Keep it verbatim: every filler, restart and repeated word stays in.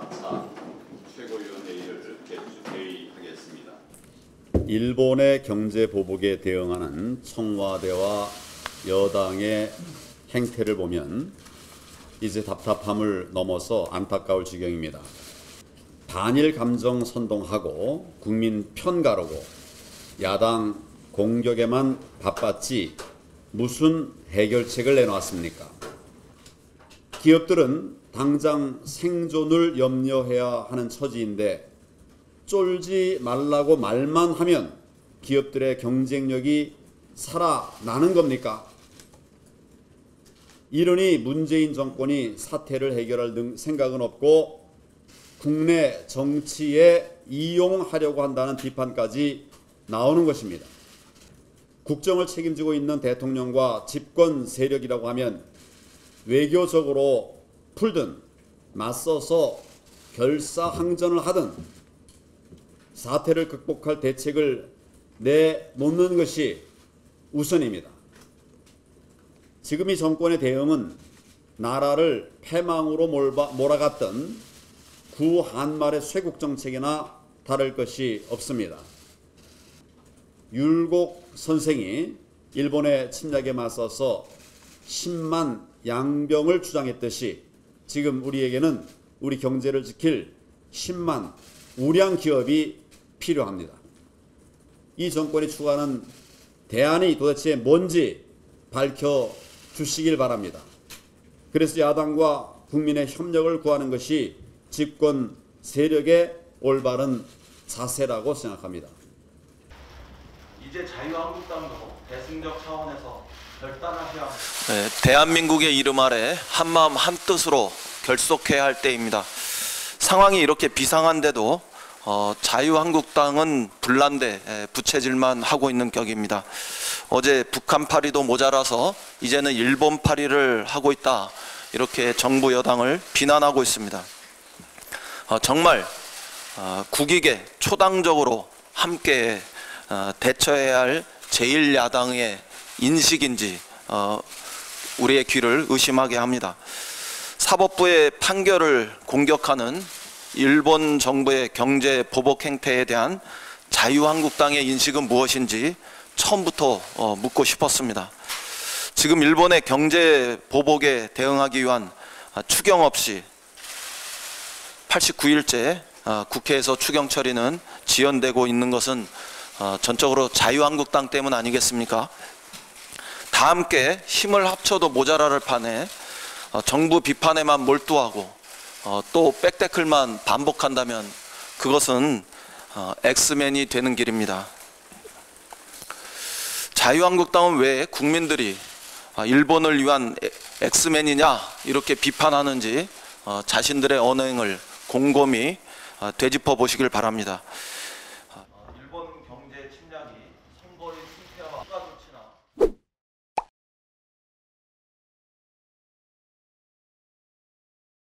사 차 최고위원회의를 개의하겠습니다. 일본의 경제 보복에 대응하는 청와대와 여당의 행태를 보면 이제 답답함을 넘어서 안타까울 지경입니다. 반일 감정 선동하고 국민 편가르고 야당 공격에만 바빴지 무슨 해결책을 내놓았습니까? 기업들은 당장 생존을 염려해야 하는 처지인데 쫄지 말라고 말만 하면 기업들의 경쟁력이 살아나는 겁니까? 이러니 문재인 정권이 사태를 해결할 등 생각은 없고 국내 정치에 이용하려고 한다는 비판까지 나오는 것입니다. 국정을 책임지고 있는 대통령과 집권 세력이라고 하면 외교적으로 풀든 맞서서 결사항전을 하든 사태를 극복할 대책을 내놓는 것이 우선입니다. 지금 이 정권의 대응은 나라를 패망으로 몰아갔던 구한말의 쇄국 정책이나 다를 것이 없습니다. 율곡 선생이 일본의 침략에 맞서서 십만 양병을 주장했듯이 지금 우리에게는 우리 경제를 지킬 십만 우량 기업이 필요합니다. 이 정권이 추구하는 대안이 도대체 뭔지 밝혀주시길 바랍니다. 그래서 야당과 국민의 협력을 구하는 것이 집권 세력의 올바른 자세라고 생각합니다. 이제 자유한국당도 대승적 차원에서 결단하셔야 합니다. 네, 대한민국의 이름 아래 한마음 한뜻으로 결속해야 할 때입니다. 상황이 이렇게 비상한데도 어, 자유한국당은 불난데 부채질만 하고 있는 격입니다. 어제 북한파리도 모자라서 이제는 일본파리를 하고 있다, 이렇게 정부 여당을 비난하고 있습니다. 어, 정말 어, 국익에 초당적으로 함께 어, 대처해야 할 제일 야당의 인식인지 어, 우리의 귀를 의심하게 합니다. 사법부의 판결을 공격하는 일본 정부의 경제 보복 행태에 대한 자유한국당의 인식은 무엇인지 처음부터 어, 묻고 싶었습니다. 지금 일본의 경제 보복에 대응하기 위한 추경 없이 팔십구 일째 어, 국회에서 추경 처리는 지연되고 있는 것은 어, 전적으로 자유한국당 때문 아니겠습니까? 다 함께 힘을 합쳐도 모자랄 판에 어, 정부 비판에만 몰두하고 어, 또 백태클만 반복한다면 그것은 어, 엑스맨이 되는 길입니다. 자유한국당은 왜 국민들이 어, 일본을 위한 엑스맨이냐 이렇게 비판하는지 어, 자신들의 언행을 곰곰이 어, 되짚어 보시길 바랍니다.